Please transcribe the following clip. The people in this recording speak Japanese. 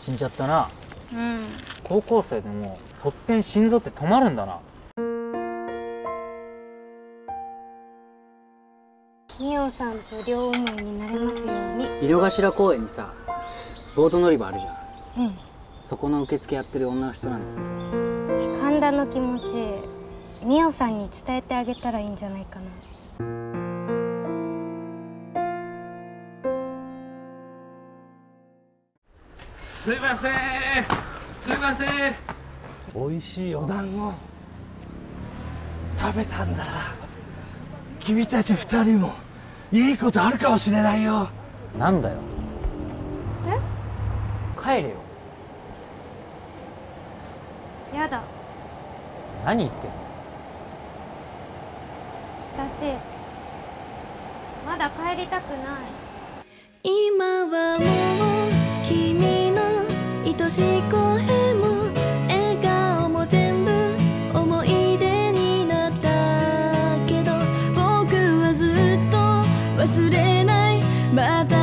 死んじゃったな。 うん。 高校生でも突然心臓って止まるんだな。 ミオさんと両思いになれますように。 井戸頭公園にさ、ボート乗り場あるじゃん。 うん。 そこの受付やってる女の人なんだけど。 神田の気持ち、ミオさんに伝えてあげたらいいんじゃないかな。 すいません、すいません。 美味しいお団子食べたんだら君たち2人もいいことあるかもしれないよ。 なんだよ。帰れよ。 やだ。 何言ってんの。 私まだ帰りたくない。 今はもう君の愛しい声も笑顔も全部思い出になったけど、僕はずっと忘れない。また